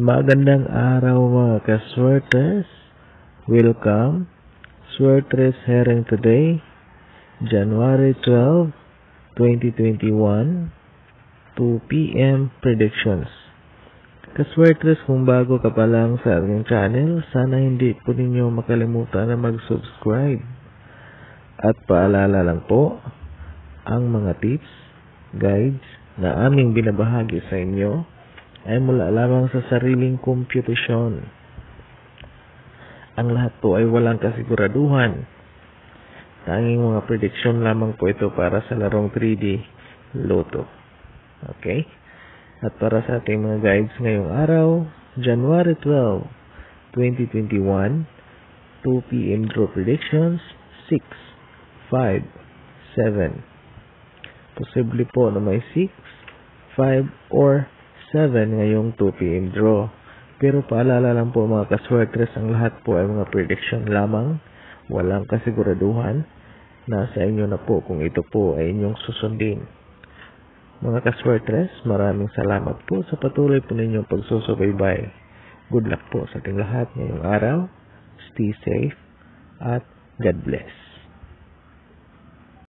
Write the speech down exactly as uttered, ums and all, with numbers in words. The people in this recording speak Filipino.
Magandang araw mga ka-Swertres. Welcome. Swertres hearing today, January twelfth, twenty twenty-one, two p m predictions. Ka-Swertres, kung bago ka pa lang sa ating channel, sana hindi po ninyo makalimutan na mag-subscribe. At paalala lang po, ang mga tips, guides na aming binabahagi sa inyo ay mula lamang sa sariling computation. Ang lahat po ay walang kasiguraduhan. Tanging mga prediction lamang po ito para sa larong three D Lotto. Okay? At para sa ating mga guides ngayong araw, January twelfth, twenty twenty-one, two p m draw predictions, six, five, seven. Posible po na may six, five, or seven ngayong two p m draw. Pero paalala lang po mga ka-Swertres, ang lahat po ay mga prediction lamang. Walang kasiguraduhan. Nasa inyo na po kung ito po ay inyong susundin. Mga ka-Swertres, maraming salamat po sa patuloy po ninyong pagsusubaybay. Good luck po sa ating lahat ngayong araw. Stay safe at God bless.